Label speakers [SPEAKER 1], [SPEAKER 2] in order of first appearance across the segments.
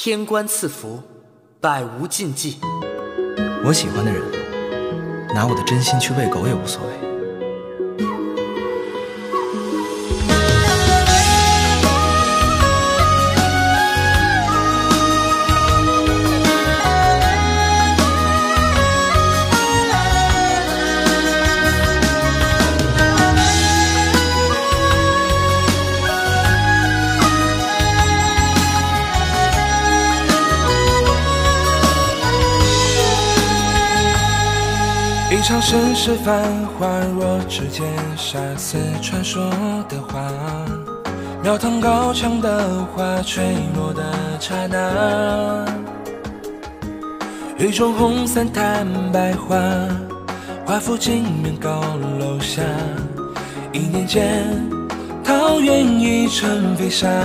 [SPEAKER 1] 天官赐福，百无禁忌。
[SPEAKER 2] 我喜欢的人，拿我的真心去喂狗也无所谓。
[SPEAKER 3] 一场盛世繁华，若指尖杀死传说的花，庙堂高墙的花，坠落的刹那。雨中红伞探白花，华府镜面高楼下。一念间，桃源已成飞沙。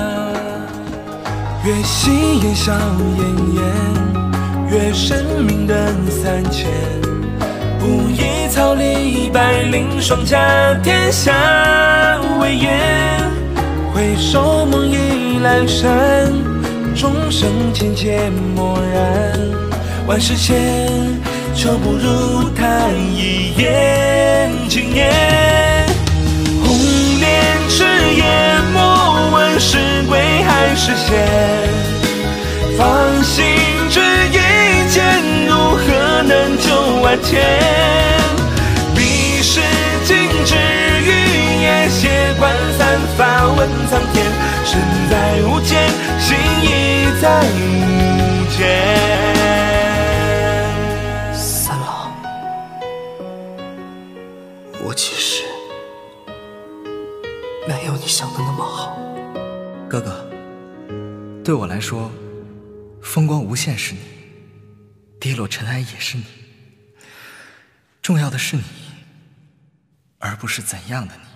[SPEAKER 3] 越夕烟笑奄奄，越神明灯3000。不以草立百灵，双甲天下为业。回首梦已阑珊，众生渐渐漠然。万世间，就不如他一眼惊艳。红莲赤焰，莫问是鬼还是仙。放心只一剑，如何能救万千？历史尽止于夜，血观散发问苍天。身在无间，心意在无间。
[SPEAKER 1] 三郎，我其实没有你想的那么好。
[SPEAKER 2] 哥哥，对我来说，风光无限是你，跌落尘埃也是你，重要的是你，而不是怎样的你。